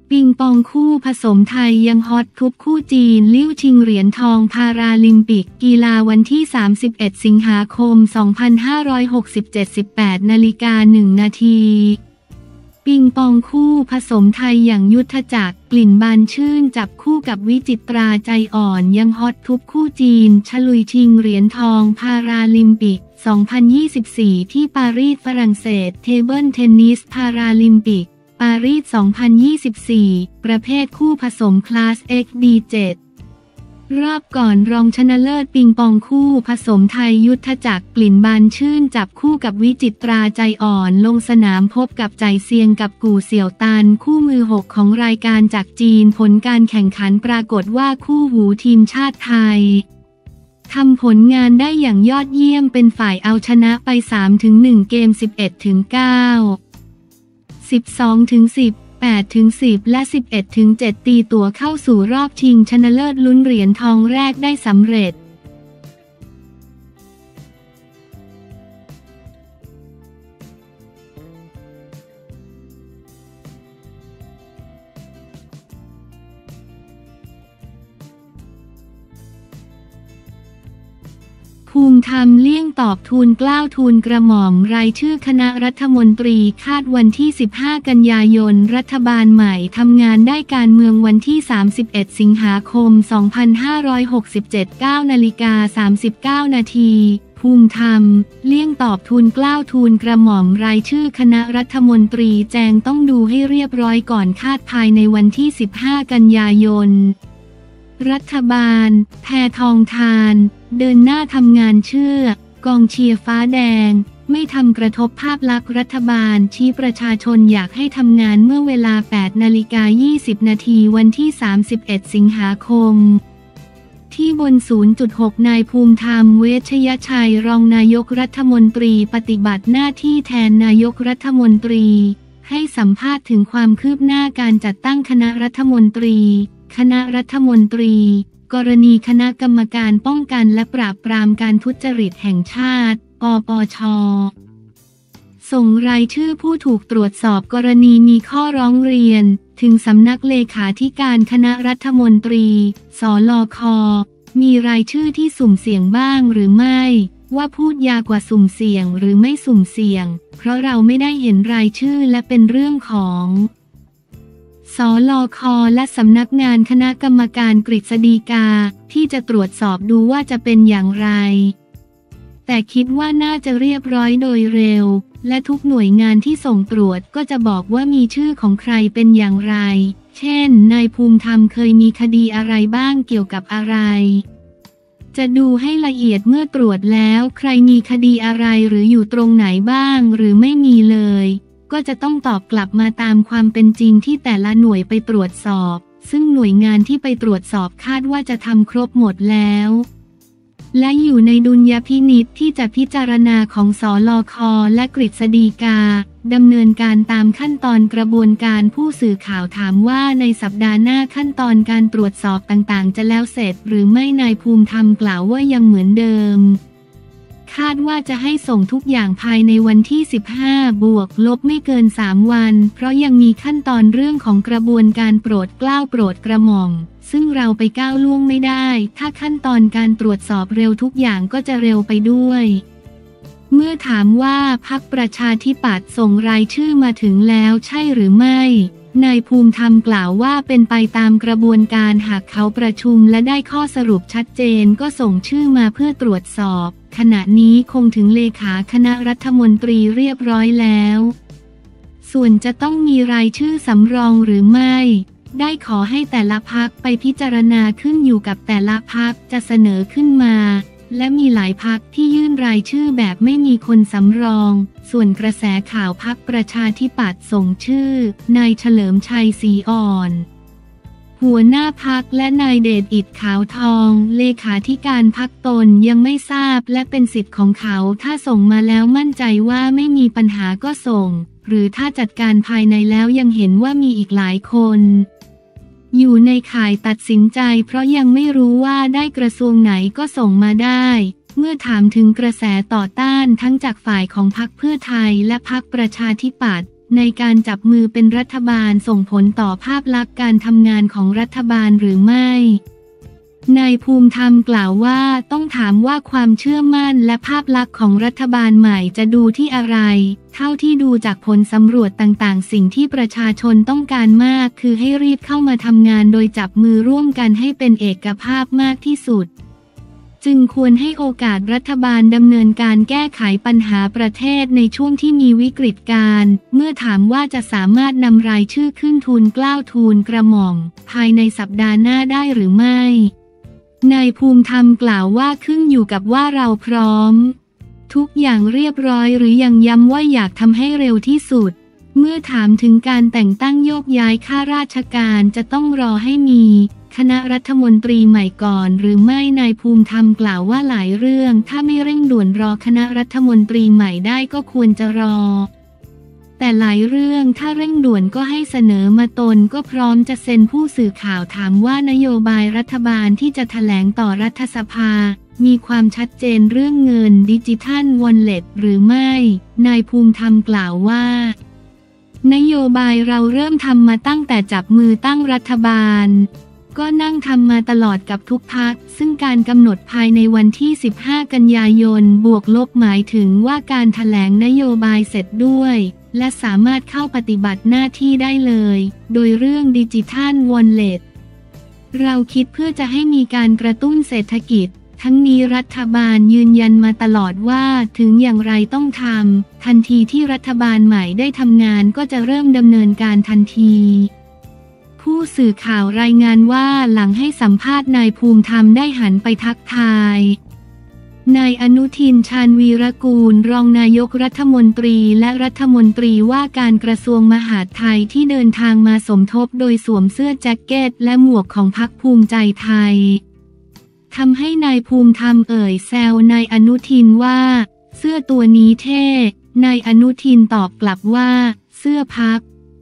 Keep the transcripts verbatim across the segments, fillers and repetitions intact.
ปิงปองคู่ผสมไทยยังฮอตทุบคู่จีนลิ่วชิงเหรียญทองพาราลิมปิกกีฬาวันที่สามสิบเอ็ดสิงหาคมสองพันห้าร้อยหกสิบเจ็ด สิบแปดนาฬิกาหนึ่งนาทีปิงปองคู่ผสมไทยอย่างยุทธจักรกลิ่นบานชื่นจับคู่กับวิจิตราใจอ่อนยังฮอตทุบคู่จีนฉลุยชิงเหรียญทองพาราลิมปิกสองพันยี่สิบสี่ที่ปารีสฝรั่งเศสเทเบิลเทนนิสพาราลิมปิกปารีสสองพันยี่สิบสี่ประเภทคู่ผสมคลาส เอ็กซ์ บี เจ็ด รอบก่อนรองชนะเลิศปิงปองคู่ผสมไทยยุทธจักรกลิ่นบานชื่นจับคู่กับวิจิตราใจอ่อนลงสนามพบกับใจเซียงกับกู่เสี่ยวตันคู่มือหกของรายการจากจีนผลการแข่งขันปรากฏว่าคู่หูทีมชาติไทยทำผลงานได้อย่างยอดเยี่ยมเป็นฝ่ายเอาชนะไป สามต่อหนึ่ง เกม สิบเอ็ดต่อเก้า สิบสองต่อสิบ แปดต่อสิบ และ สิบเอ็ดต่อเจ็ด ตีตั๋วเข้าสู่รอบชิงชนะเลิศลุ้นเหรียญทองแรกได้สำเร็จภูมิธรรมเลี่ยงตอบทูลเกล้าทูลกระหม่อมรายชื่อคณะรัฐมนตรีคาดวันที่สิบห้ากันยายนรัฐบาลใหม่ทำงานได้การเมืองวันที่สามสิบเอ็ดสิงหาคมสองพันห้าร้อยหกสิบเจ็ด เก้านาฬิกาสามสิบเก้านาทีภูมิธรรมเลี่ยงตอบทูลเกล้าทูลกระหม่อมรายชื่อคณะรัฐมนตรีแจงต้องดูให้เรียบร้อยก่อนคาดภายในวันที่สิบห้ากันยายนรัฐบาลแพทองธารเดินหน้าทำงานเชื่อกองเชียร์ฟ้าแดงไม่ทำกระทบภาพลักษณ์รัฐบาลชี้ประชาชนอยากให้ทำงานเมื่อเวลา แปดนาฬิกายี่สิบนาทีวันที่สามสิบเอ็ดสิงหาคมที่บน ศูนย์จุดหก นายภูมิธรรมเวชยชัยรองนายกรัฐมนตรีปฏิบัติหน้าที่แทนนายกรัฐมนตรีให้สัมภาษณ์ถึงความคืบหน้าการจัดตั้งคณะรัฐมนตรีคณะรัฐมนตรีกรณีคณะกรรมการป้องกันและปราบปรามการทุจริตแห่งชาติปปช.ส่งรายชื่อผู้ถูกตรวจสอบกรณีมีข้อร้องเรียนถึงสำนักเลขาธิการคณะรัฐมนตรีสลค.มีรายชื่อที่สุ่มเสี่ยงบ้างหรือไม่ว่าพูดยากว่าสุ่มเสี่ยงหรือไม่สุ่มเสี่ยงเพราะเราไม่ได้เห็นรายชื่อและเป็นเรื่องของสลค.และสำนักงานคณะกรรมการกฤษฎีกาที่จะตรวจสอบดูว่าจะเป็นอย่างไรแต่คิดว่าน่าจะเรียบร้อยโดยเร็วและทุกหน่วยงานที่ส่งตรวจก็จะบอกว่ามีชื่อของใครเป็นอย่างไรเช่นนายภูมิธรรมเคยมีคดีอะไรบ้างเกี่ยวกับอะไรจะดูให้ละเอียดเมื่อตรวจแล้วใครมีคดีอะไรหรืออยู่ตรงไหนบ้างหรือไม่มีเลยก็จะต้องตอบกลับมาตามความเป็นจริงที่แต่ละหน่วยไปตรวจสอบซึ่งหน่วยงานที่ไปตรวจสอบคาดว่าจะทำครบหมดแล้วและอยู่ในดุลยพินิจที่จะพิจารณาของสลค.และกฤษฎีกาดำเนินการตามขั้นตอนกระบวนการผู้สื่อข่าวถามว่าในสัปดาห์หน้าขั้นตอนการตรวจสอบต่างๆจะแล้วเสร็จหรือไม่นายภูมิธรรมกล่าวว่ายังเหมือนเดิมคาดว่าจะให้ส่งทุกอย่างภายในวันที่สิบห้าบวกลบไม่เกินสามวันเพราะยังมีขั้นตอนเรื่องของกระบวนการโปรดเกล้าโปรดกระหม่อมซึ่งเราไปก้าวล่วงไม่ได้ถ้าขั้นตอนการตรวจสอบเร็วทุกอย่างก็จะเร็วไปด้วยเมื่อถามว่าพรรคประชาธิปัตย์ส่งรายชื่อมาถึงแล้วใช่หรือไม่นายภูมิธรรมกล่าวว่าเป็นไปตามกระบวนการหากเขาประชุมและได้ข้อสรุปชัดเจนก็ส่งชื่อมาเพื่อตรวจสอบขณะนี้คงถึงเลขาคณะรัฐมนตรีเรียบร้อยแล้วส่วนจะต้องมีรายชื่อสำรองหรือไม่ได้ขอให้แต่ละพรรคไปพิจารณาขึ้นอยู่กับแต่ละพรรคจะเสนอขึ้นมาและมีหลายพรรคที่ยื่นรายชื่อแบบไม่มีคนสำรองส่วนกระแสข่าวพรรคประชาธิปัตย์ส่งชื่อนายเฉลิมชัยศรีอ่อนหัวหน้าพรรคและนายเดชอิฐขาวทองเลขาธิการพรรคตนยังไม่ทราบและเป็นสิทธิ์ของเขาถ้าส่งมาแล้วมั่นใจว่าไม่มีปัญหาก็ส่งหรือถ้าจัดการภายในแล้วยังเห็นว่ามีอีกหลายคนอยู่ในข่ายตัดสินใจเพราะยังไม่รู้ว่าได้กระทรวงไหนก็ส่งมาได้เมื่อถามถึงกระแสต่อต้านทั้งจากฝ่ายของพรรคเพื่อไทยและพรรคประชาธิปัตย์ในการจับมือเป็นรัฐบาลส่งผลต่อภาพลักษณ์การทำงานของรัฐบาลหรือไม่นายภูมิธรรมกล่าวว่าต้องถามว่าความเชื่อมั่นและภาพลักษณ์ของรัฐบาลใหม่จะดูที่อะไรเท่าที่ดูจากผลสำรวจต่างๆสิ่งที่ประชาชนต้องการมากคือให้รีบเข้ามาทำงานโดยจับมือร่วมกันให้เป็นเอกภาพมากที่สุดจึงควรให้โอกาสรัฐบาลดำเนินการแก้ไขปัญหาประเทศในช่วงที่มีวิกฤตการณ์เมื่อถามว่าจะสามารถนำรายชื่อขึ้นทูลเกล้าทูลกระหม่อมภายในสัปดาห์หน้าได้หรือไม่นายภูมิธรรมกล่าวว่าขึ้นอยู่กับว่าเราพร้อมทุกอย่างเรียบร้อยหรือยังย้ำว่าอยากทำให้เร็วที่สุดเมื่อถามถึงการแต่งตั้งโยกย้ายข้าราชการจะต้องรอให้มีคณะรัฐมนตรีใหม่ก่อนหรือไม่นายภูมิธรรมกล่าวว่าหลายเรื่องถ้าไม่เร่งด่วนรอคณะรัฐมนตรีใหม่ได้ก็ควรจะรอแต่หลายเรื่องถ้าเร่งด่วนก็ให้เสนอมาตนก็พร้อมจะเซ็นผู้สื่อข่าวถามว่านโยบายรัฐบาลที่จะแถลงต่อรัฐสภามีความชัดเจนเรื่องเงินดิจิทัลวอลเล็ตหรือไม่นายภูมิธรรมกล่าวว่านโยบายเราเริ่มทำมาตั้งแต่จับมือตั้งรัฐบาลก็นั่งทำมาตลอดกับทุกพรรคซึ่งการกำหนดภายในวันที่สิบห้ากันยายนบวกลบหมายถึงว่าการแถลงนโยบายเสร็จด้วยและสามารถเข้าปฏิบัติหน้าที่ได้เลยโดยเรื่องดิจิทัลวอลเล็ตเราคิดเพื่อจะให้มีการกระตุ้นเศรษฐกิจทั้งนี้รัฐบาลยืนยันมาตลอดว่าถึงอย่างไรต้องทำทันทีที่รัฐบาลใหม่ได้ทำงานก็จะเริ่มดำเนินการทันทีผู้สื่อข่าวรายงานว่าหลังให้สัมภาษณ์นายภูมิธรรมได้หันไปทักทายนายอนุทินชาญวีรกูลรองนายกรัฐมนตรีและรัฐมนตรีว่าการกระทรวงมหาดไทยที่เดินทางมาสมทบโดยสวมเสื้อแจ็คเก็ตและหมวกของพรรคภูมิใจไทยทำให้นายภูมิธรรมเอ่ยแซวนายอนุทินว่าเสื้อตัวนี้เท่นายอนุทินตอบกลับว่าเสื้อพรรค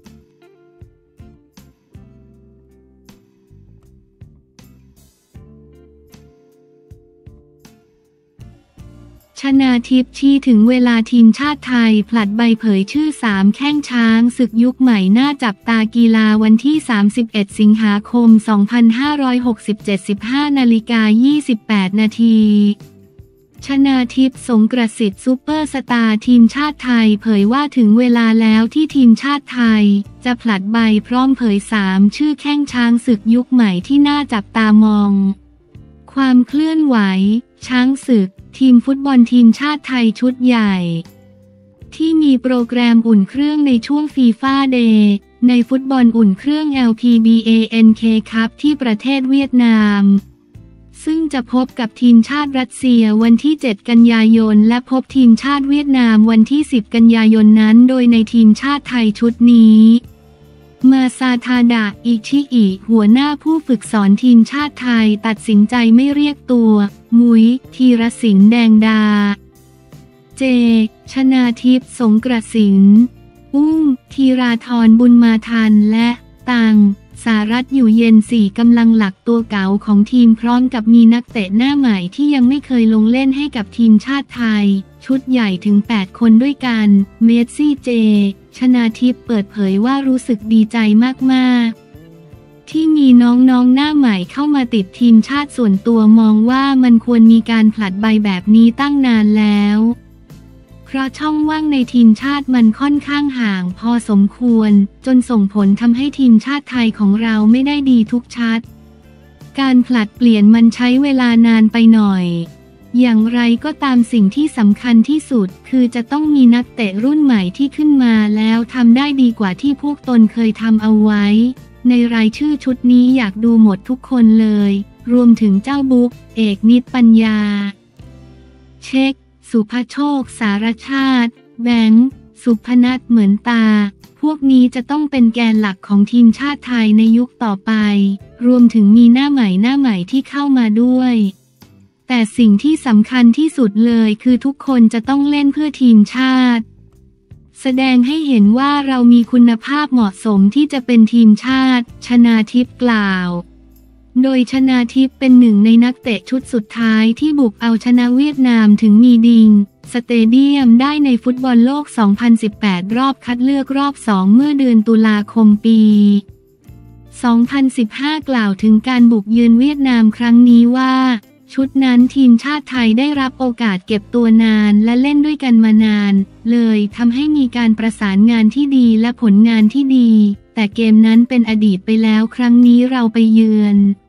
ชนาทิพย์ชี้ถึงเวลาทีมชาติไทยผลัดใบเผยชื่อสามแข้งช้างศึกยุคใหม่น่าจับตากีฬาวันที่สามสิบเอ็ดสิงหาคมสองพันห้าร้อยหกสิบเจ็ด สิบห้านาฬิกายี่สิบแปดนาทีชนาทิพย์สงกระสิทธิ์ซูเปอร์สตาร์ทีมชาติไทยเผยว่าถึงเวลาแล้วที่ทีมชาติไทยจะผลัดใบพร้อมเผยสามชื่อแข้งช้างศึกยุคใหม่ที่น่าจับตามองความเคลื่อนไหวช้างศึกทีมฟุตบอลทีมชาติไทยชุดใหญ่ที่มีโปรแกรมอุ่นเครื่องในช่วงฟีฟ่าเดย์ในฟุตบอลอุ่นเครื่อง แอล พี บี เอ เอ็น เค Cup ที่ประเทศเวียดนามซึ่งจะพบกับทีมชาติรัสเซียวันที่เจ็ดกันยายนและพบทีมชาติเวียดนามวันที่สิบกันยายนนั้นโดยในทีมชาติไทยชุดนี้มาซาทาดะอิชิอิหัวหน้าผู้ฝึกสอนทีมชาติไทยตัดสินใจไม่เรียกตัวมุ้ยธีรศิลป์แดงดาเจชนาทิพย์สงกระสินอุ้มธีราธรบุญมาทันและตังสารัตน์อยู่เย็นสี่กำลังหลักตัวเก๋าของทีมพร้อมกับมีนักเตะหน้าใหม่ที่ยังไม่เคยลงเล่นให้กับทีมชาติไทยชุดใหญ่ถึงแปดคนด้วยกันเมสซี่เจชนาทิพย์เปิดเผยว่ารู้สึกดีใจมากๆที่มีน้องๆหน้าใหม่เข้ามาติดทีมชาติส่วนตัวมองว่ามันควรมีการผลัดใบแบบนี้ตั้งนานแล้วเพราะช่องว่างในทีมชาติมันค่อนข้างห่างพอสมควรจนส่งผลทำให้ทีมชาติไทยของเราไม่ได้ดีทุกชัดการผลัดเปลี่ยนมันใช้เวลานานไปหน่อยอย่างไรก็ตามสิ่งที่สำคัญที่สุดคือจะต้องมีนักเตะรุ่นใหม่ที่ขึ้นมาแล้วทำได้ดีกว่าที่พวกตนเคยทำเอาไว้ในรายชื่อชุดนี้อยากดูหมดทุกคนเลยรวมถึงเจ้าบุ๊กเอกนิตปัญญาเช็คสุภโชคสารชาติแบงค์สุพนัทเหมือนตาพวกนี้จะต้องเป็นแกนหลักของทีมชาติไทยในยุคต่อไปรวมถึงมีหน้าใหม่หน้าใหม่ที่เข้ามาด้วยแต่สิ่งที่สำคัญที่สุดเลยคือทุกคนจะต้องเล่นเพื่อทีมชาติแสดงให้เห็นว่าเรามีคุณภาพเหมาะสมที่จะเป็นทีมชาติชนาทิพย์กล่าวโดยชนาทิพย์เป็นหนึ่งในนักเตะชุดสุดท้ายที่บุกเอาชนะเวียดนามถึงมีดิงสเตเดียมได้ในฟุตบอลโลก สองพันสิบแปด รอบคัดเลือกรอบ สอง เมื่อเดือนตุลาคมปี สองพันสิบห้า กล่าวถึงการบุกเยือนเวียดนามครั้งนี้ว่าชุดนั้นทีมชาติไทยได้รับโอกาสเก็บตัวนานและเล่นด้วยกันมานานเลยทำให้มีการประสานงานที่ดีและผลงานที่ดีแต่เกมนั้นเป็นอดีตไปแล้วครั้งนี้เราไปเยือน